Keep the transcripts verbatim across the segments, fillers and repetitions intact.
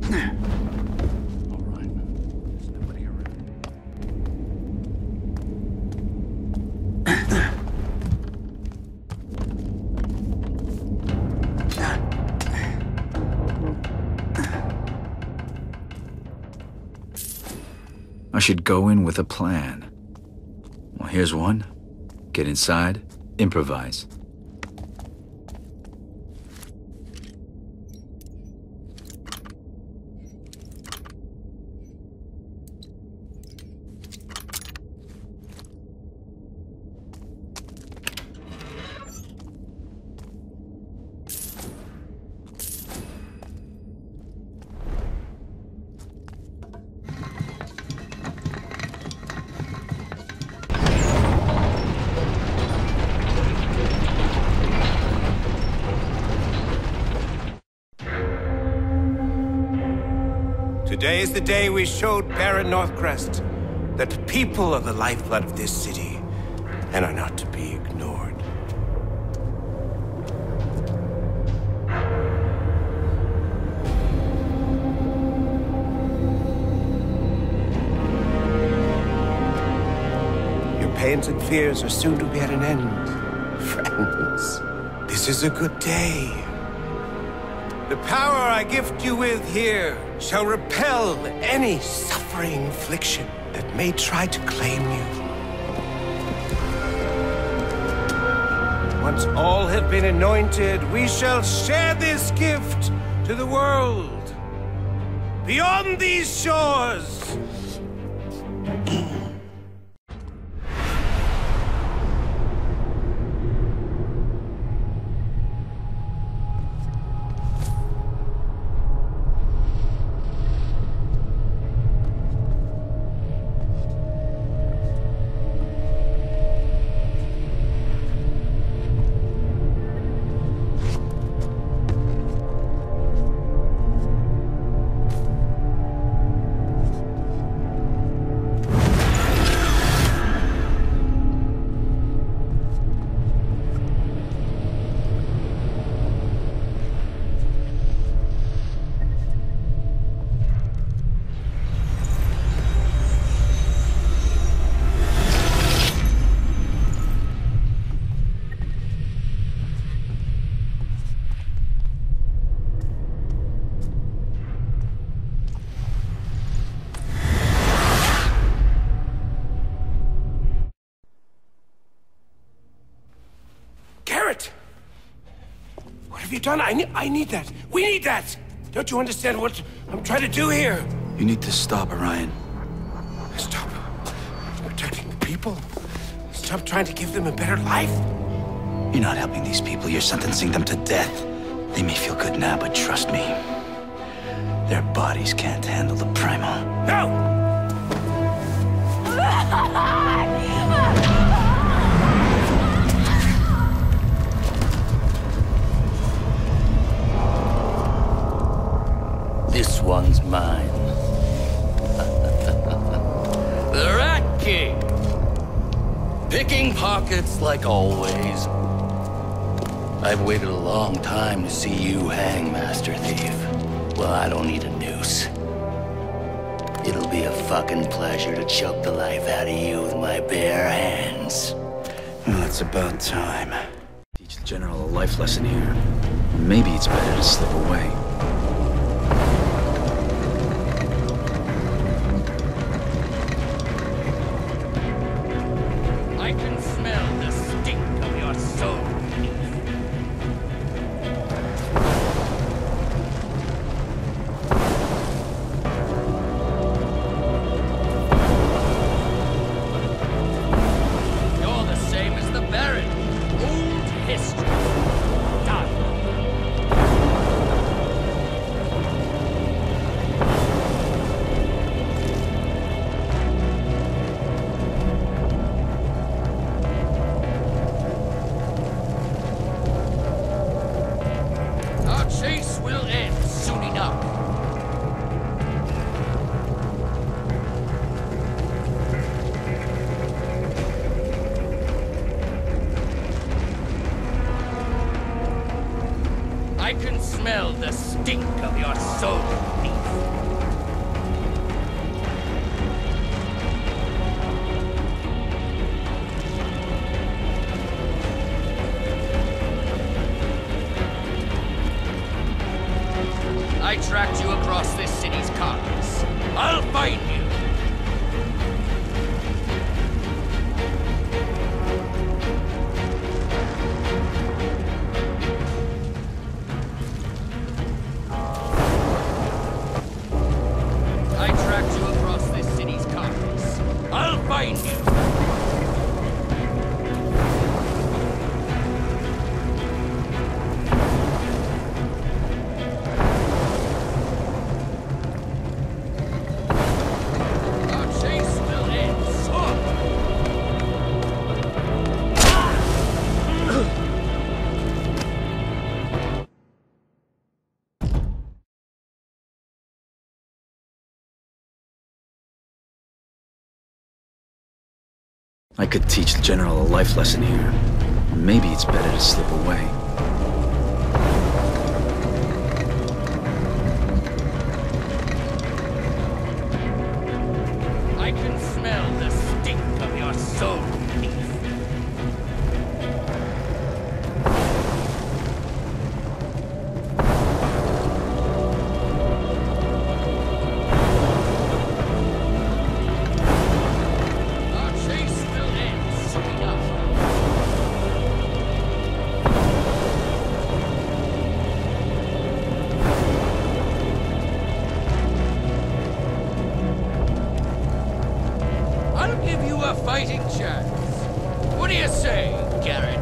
I should go in with a plan. Well, here's one. Get inside, improvise. Today is the day we showed Baron Northcrest that people are the lifeblood of this city and are not to be ignored. Your pains and fears are soon to be at an end, friends. This is a good day. The power I gift you with here shall repel any suffering affliction that may try to claim you. Once all have been anointed, we shall share this gift to the world. Beyond these shores! What have you done? I need, I need that. We need that! Don't you understand what I'm trying to do here? You need to stop, Orion. Stop protecting the people? Stop trying to give them a better life? You're not helping these people, you're sentencing them to death. They may feel good now, but trust me, their bodies can't handle the primal. No! This one's mine. The Rat King! Picking pockets like always. I've waited a long time to see you hang, Master Thief. Well, I don't need a noose. It'll be a fucking pleasure to choke the life out of you with my bare hands. Well, it's about time. Teach the General a life lesson here. Maybe it's better to slip away. I can smell the stink of your soul. You're the same as the Baron. Old history. Done. Our chase will end soon enough. I can smell the stink of your soul, thief. I tracked you across this city's carcass. I'll find you! I tracked you across this city's carcass. I'll find you! I could teach the General a life lesson here. Or maybe it's better to slip away. I can smell the stink of your soul, thief. I'll give you a fighting chance. What do you say, Garrett?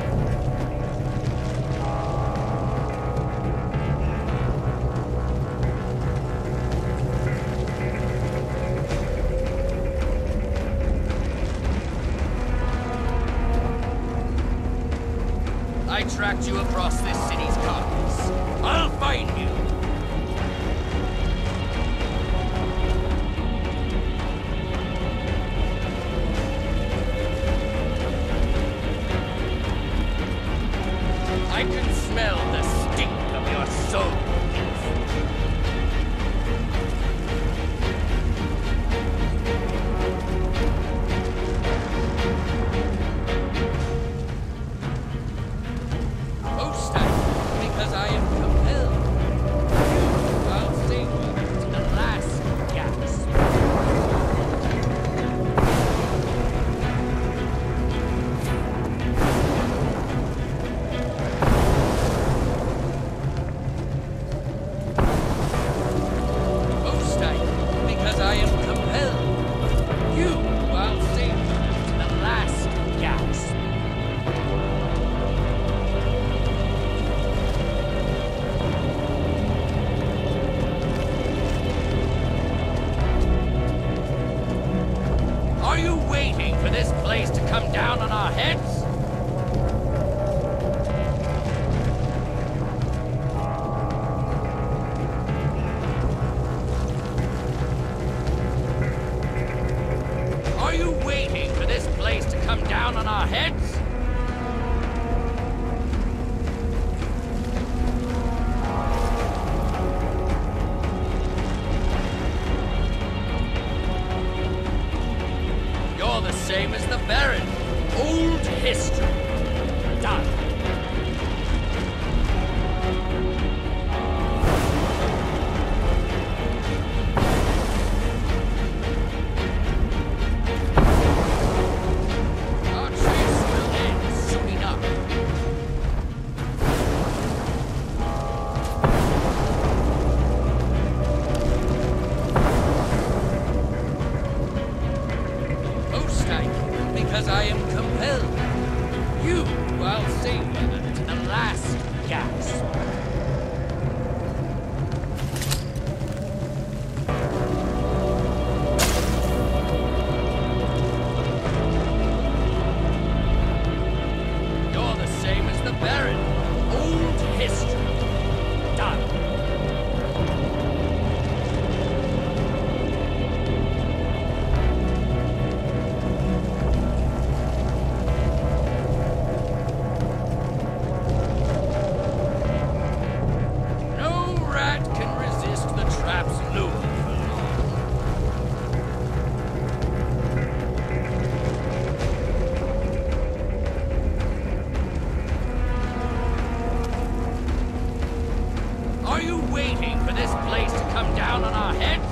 I tracked you across this city's carcass. I'll find you! I can smell the stink of your soul, thief. Most I, because I am compelled. You, I'll save you to the last gasp. Because I am compelled. You, I'll save you to the last gasp. Are you waiting for this place to come down on our heads? Are you waiting for this place to come down on our heads? You're the same as the Baron. Old history. Done. Because I am compelled. this place to come down on our heads?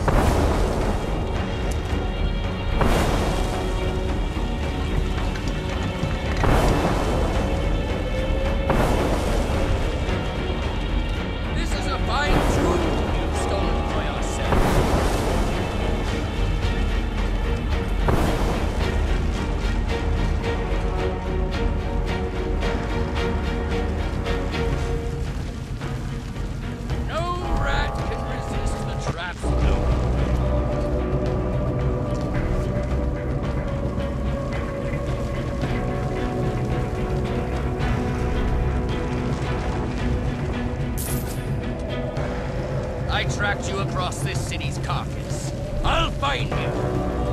This is a fine jewel you've stolen for yourself. I tracked you across this city's carcass. I'll find you.